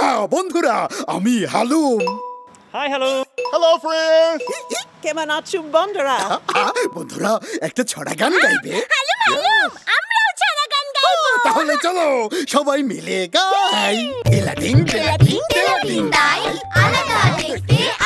বন্ধুরা, আমি Halum. Hi hello. Hello friends. কেমন আছো বন্ধুরা? বন্ধুরা, একটা ছড়া গান গাইবে? আমরাও ছড়া গান গাইবো। তাহলে চলো সবাই মিলে গাই। টেলাটিং টেলাটিং টেলাটিং তাই আলাদা দেখতে